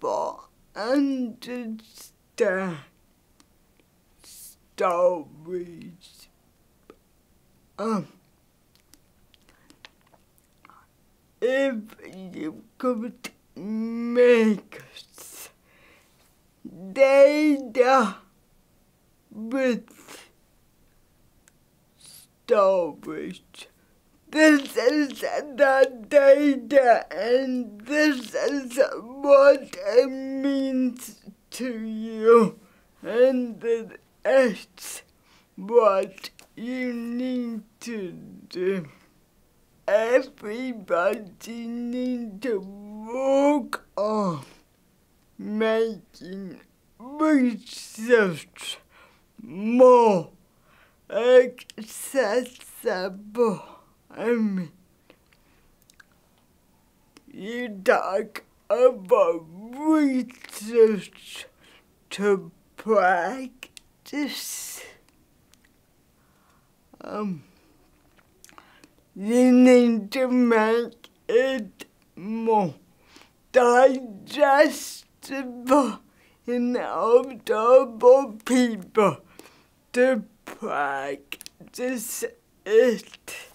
people understand stories. If you could make data with stories, this is the data and this is what it means to you, and that's what you need to do. Everybody needs to work on making research more accessible. You talk about research to practice. You need to make it more digestible enough for people to practice it.